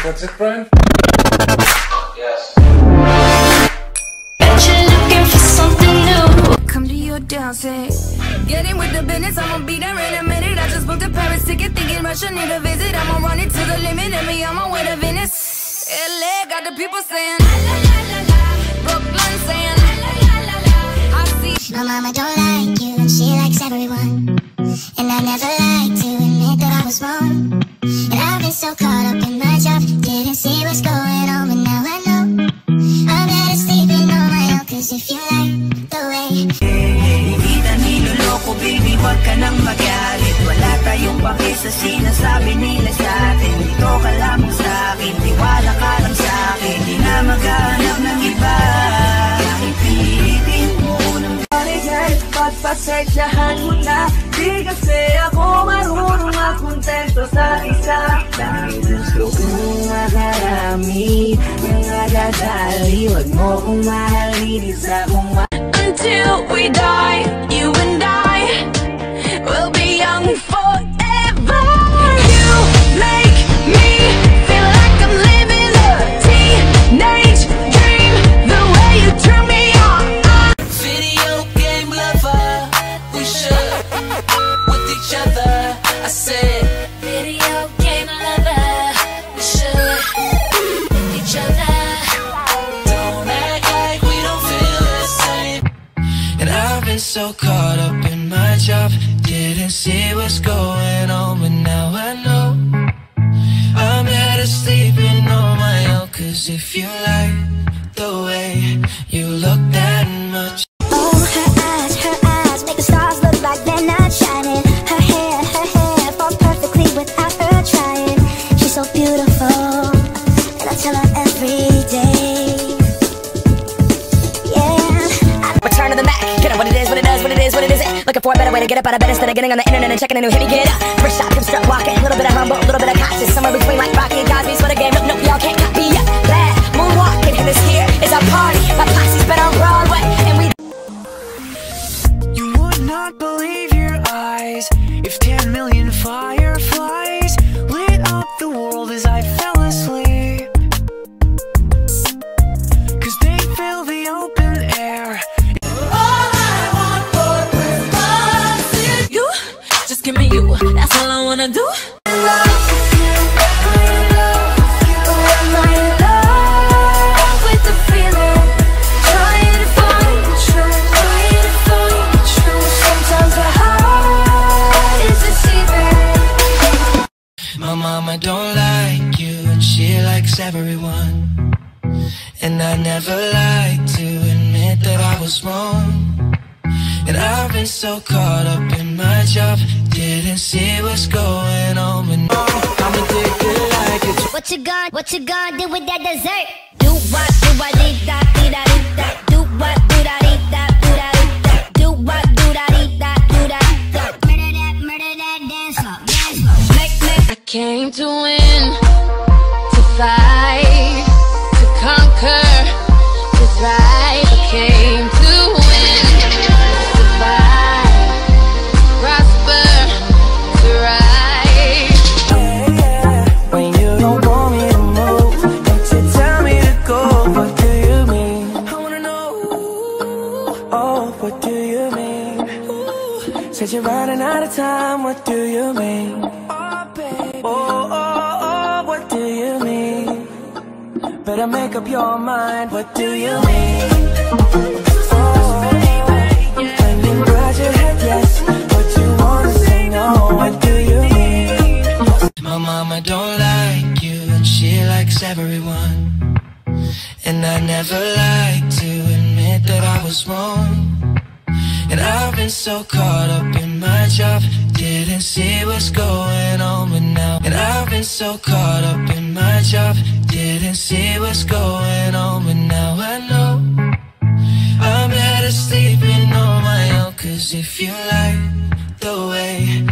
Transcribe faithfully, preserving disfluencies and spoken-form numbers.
That's it, Brian? Yes. Bet you're looking for something new. Come to your dance, eh? Get in with the business, I'ma be there in a minute. I just booked a Paris ticket, thinking Russia need a visit. I'ma run it to the limit, and me on my way to Venice. L A got the people saying, la la la la la. Brooklyn saying, la la la la la. I see my mama don't like you, and she likes everyone. And I never like to admit that I was wrong. And I've been so caught up in my job, didn't see what's going on, but now I know I'm better sleeping on my own. Cause if you like the way hindi na niloloko, baby, wag ka nang magalit. Wala tayong pake sa sinasabi nila sa atin. Dito ka lamang sa'kin, tiwala ka lang sa'kin. Di na maghanap ng iba. Kahit pilitin mo ng panigay, pagpasensyahan mo na. Di kasi ako marunong makontento sa isa. Dahil gusto kong makarami ng agad-ali. Wag mo kong mahalin, isa kong ma- until we die, you and I will be young forever. You make me feel like I'm living a teenage dream. The way you turn me on. Video game lover, we should with each other. I said, Video game lover, we should with each other. don't act like we don't feel the same. And I've been so caught up in my job, didn't see what's going on, but now I know I'm better sleeping on my own. Cause if you like the way you look that much. oh, her eyes, her eyes make the stars look like they're not shining. Her hair, her hair falls perfectly without her trying. She's so beautiful, and I tell her every day. Yeah, Return to the Mac, get up what it is, what it does, what it is, what it isn't. Looking for a better way to get up out of bed instead of getting on the internet and checking a new hit. Get up, first shot, come strut walking. A little bit of humble, a little bit of cautious. Somewhere between like Rocky and Cosby's for the game. Nope, nope, y'all can't copy up. Glad moonwalking, and this here is our party. My posse's been on Broadway, and we. You would not believe your eyes if ten million fireflies lit up the world as I fell asleep. Cause they fill the open air. All I want for Christmas is you. Just give me you. That's all I wanna do. My mama don't like you, and she likes everyone. And I never like to admit that I was wrong. And I've been so caught up in my job, didn't see what's going on, but now I'm addicted like it's. what you gonna, what you gonna do with that dessert? Do what, do what, dee da, dee da, dee da. Do what, do da, dee da, do da, dee da. Do what, do da, dee da, do da, da. Murder that, murder that, dance up, dance up. Make, make. I came to win, to fight, to conquer, to thrive. I came to win, to fight, to prosper, to rise. When you don't want me to move, don't you tell me to go. What do you mean? I wanna know. Oh, what do you mean? Said you're running out of time. What do you mean? Oh, baby. Oh, oh, oh, what do you mean? Better make up your mind. What do you mean? Oh, and you nod your head yes, but you wanna say no. What do you mean? My mama don't like you, and she likes everyone. And I never like to admit that I was wrong. And I've been so caught up in my job, didn't see what's going on, but now. And I've been so caught up in my job, didn't see what's going on, but now I know I'm better sleeping on my own. Cause if you like the way